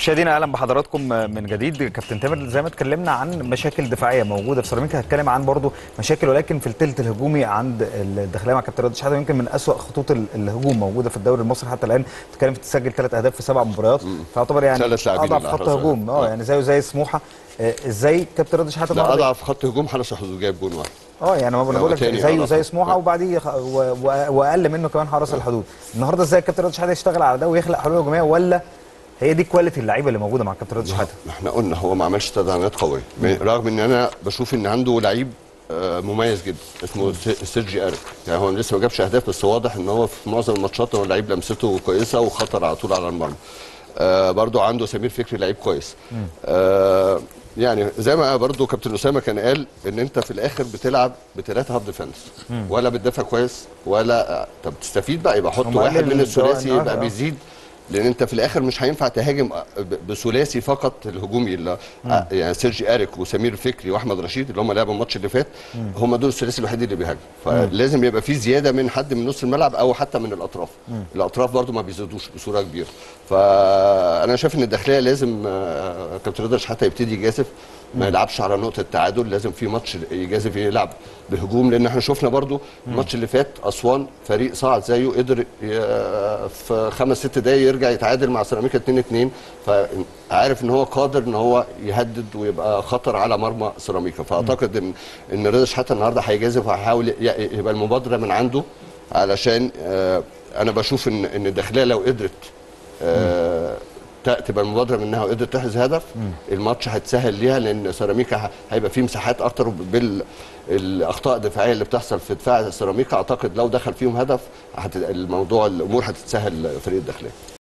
مشاهدينا اهلا بحضراتكم من جديد. كابتن تامر، زي ما اتكلمنا عن مشاكل دفاعيه موجوده في سيراميكا، هتكلم عن برضو مشاكل ولكن في الثلث الهجومي عند الداخليه مع كابتن رضا شحاته. يمكن من اسوأ خطوط الهجوم موجوده في الدوري المصري حتى الان. بتتكلم في تسجل 3 اهداف في 7 مباريات، فيعتبر يعني اضعف خط هجوم. يعني زيه زي سموحه. ازاي كابتن رضا شحاته لا اضعف خط هجوم حرس الحدود جايب جون واحد. يعني ما بقول لك زيه زي سموحه وبعديه واقل منه كمان حرس الحدود. النهارده ازاي كابتن رضا شحاته يشتغل على ده ويخلق حلول هجوميه، ولا هي دي كواليتي اللعيبه اللي موجوده مع كابتن رضا شحاته؟ احنا قلنا هو ما عملش تدعيمات قويه، رغم ان انا بشوف ان عنده لعيب مميز جدا اسمه سيرجي اريك. يعني هو لسه ما جابش اهداف، بس واضح ان هو في معظم الماتشات هو لعيب لمسته كويسه وخطر على طول على المرمى. برضو عنده سمير فكري لعيب كويس. يعني زي ما برضو كابتن اسامه كان قال ان انت في الاخر بتلعب بثلاثه هاف ديفنس، ولا بتدافع كويس ولا طب تستفيد بقى، يبقى حط واحد من الثلاثي يبقى بيزيد، لان انت في الاخر مش هينفع تهاجم بثلاثي فقط الهجومي اللي يعني سيرجي اريك وسمير فكري واحمد رشيد اللي هم لعبوا الماتش اللي فات، هم دول الثلاثي الوحيد اللي بيهاجموا. فلازم يبقى في زياده من حد من نص الملعب او حتى من الاطراف. الاطراف برضو ما بيزيدوش بصوره كبيره. فانا شايف ان الداخليه لازم كابتن رضا شحاته يبتدي يجازف، ما يلعبش على نقطه تعادل، لازم في ماتش يجازف يلعب بهجوم، لان احنا شفنا برضو الماتش اللي فات اسوان فريق صعد زيه قدر في 5-6 دقايق يرجع يتعادل مع سيراميكا 2-2، فعارف ان هو قادر ان هو يهدد ويبقى خطر على مرمى سيراميكا. فاعتقد ان رضا شحاته النهارده هيجازف وهيحاول يبقى المبادره من عنده، علشان انا بشوف ان الداخليه لو قدرت تبقى المبادره منها وقدرت تحرز هدف، الماتش هيتسهل ليها، لان سيراميكا هيبقى فيه مساحات اكتر بالاخطاء الدفاعيه اللي بتحصل في دفاع سيراميكا. اعتقد لو دخل فيهم هدف الامور هتتسهل فريق الداخليه.